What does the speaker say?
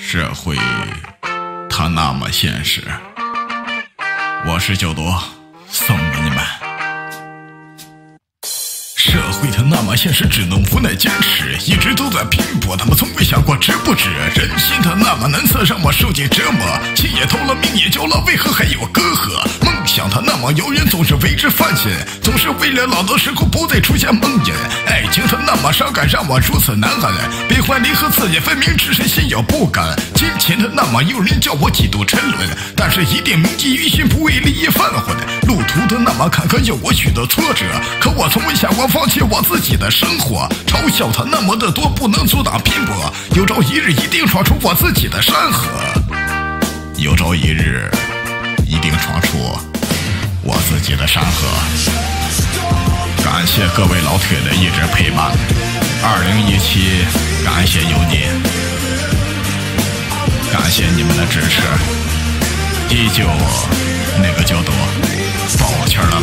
社会它那么现实。我是九多，送给你们。社会它那么现实，只能无奈坚持，一直都在拼搏，他们从未想过值不值。人心它那么难测，让我受尽折磨，情也投了，命也交了，为何还有隔阂？梦想它那么遥远，总是为之犯险，总是为了老的时候不再出现梦魇。爱情它那么伤感，让我如此难安，悲欢离合自己分明，只是心有不甘。金钱它那么诱人，叫我几度沉沦，但是一定铭记于心，不为利益犯浑。路途的那么坎坷，有我许多挫折，可我从未想过放弃我自己的生活。嘲笑它那么的多，不能阻挡拼搏，有朝一日一定闯出我自己的山河。有朝一日一定闯出我自己的山河。感谢各位老铁的一直陪伴，2017感谢有你，感谢你们的支持，依旧那个叫做抱歉了